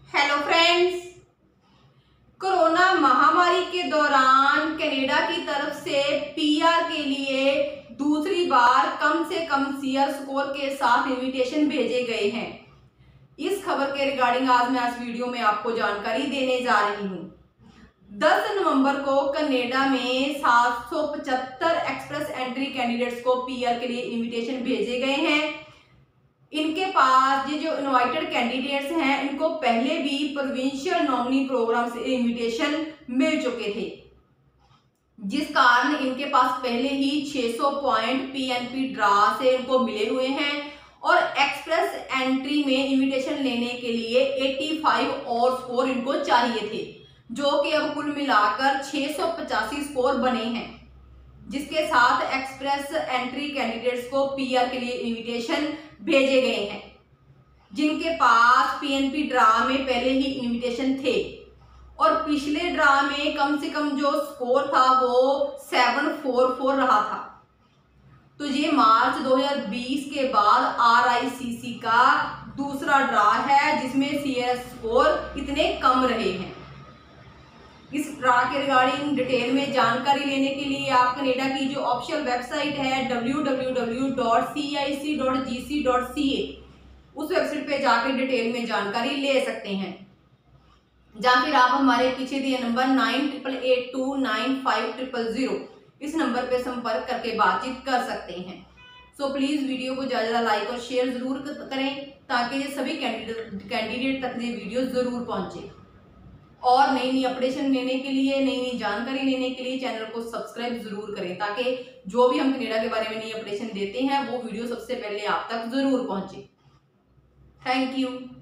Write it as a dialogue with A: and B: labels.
A: Hello friends, corona महामारी के दौरान कनाडा की तरफ से पीआर के लिए दूसरी बार कम से कम सीआर स्कोर के साथ इनविटेशन भेजे गए हैं। इस खबर के रिगार्डिंग आज मैं इस वीडियो में आपको जानकारी देने जा रही हूं। 10 नवंबर को कनाडा में 775 एक्सप्रेस एंट्री कैंडिडेट्स को पीआर के लिए इनविटेशन भेजे गए हैं। इनके पास ये जो इनवाइटेड कैंडिडेट्स हैं, इनको पहले भी प्रोविंशियल नॉमिनी प्रोग्राम से इनविटेशन मिल चुके थे, जिस कारण इनके पास पहले ही 600 पॉइंट पीएनपी ड्रा से इनको मिले हुए हैं और एक्सप्रेस एंट्री में इनविटेशन लेने के लिए 85 और स्कोर इनको चाहिए थे, जो कि अब कुल मिलाकर 685 स्कोर बने हैं, जिसके साथ एक्सप्रेस एंट्री कैंडिडेट्स को पीआर के लिए इनविटेशन भेजे गए हैं, जिनके पास पीएनपी ड्रा में पहले ही इनविटेशन थे और पिछले ड्रा में कम से कम जो स्कोर था वो 744 रहा था। तो ये मार्च 2020 के बाद आरआईसीसी का दूसरा ड्रा है जिसमें सीआर स्कोर इतने कम रहे हैं। इस ड्रा के रिगार्डिंग डिटेल में जानकारी लेने के लिए आप कनाडा की जो ऑफिशियल वेबसाइट है www.cic.gc.ca उस वेबसाइट पे जाकर डिटेल में जानकारी ले सकते हैं, या फिर आप हमारे पीछे दिए नंबर 9888295000 इस नंबर पे संपर्क करके बातचीत कर सकते हैं। सो प्लीज वीडियो को ज्यादा लाइक और शेयर जरूर करें ताकि ये सभी कैंडिडेट तक ये वीडियो जरूर पहुंचे। और नई नई अपडेशन लेने के लिए, नई नई जानकारी लेने के लिए चैनल को सब्सक्राइब जरूर करें ताकि जो भी हम कनाडा के बारे में नई अपडेशन देते हैं वो वीडियो सबसे पहले आप तक जरूर पहुंचे। Thank you.